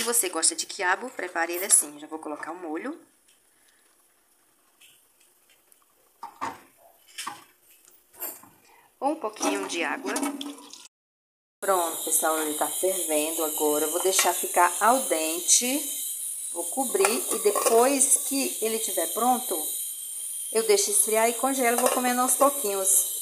Se você gosta de quiabo, prepare ele assim. Já vou colocar o molho. Um pouquinho de água. Pronto, pessoal, ele tá fervendo agora. Eu vou deixar ficar al dente. Vou cobrir e depois que ele estiver pronto, eu deixo esfriar e congelo. Vou comendo aos pouquinhos.